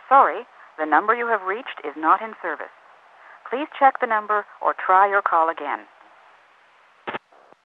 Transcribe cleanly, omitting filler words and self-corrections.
Sorry, the number you have reached is not in service. Please check the number or try your call again.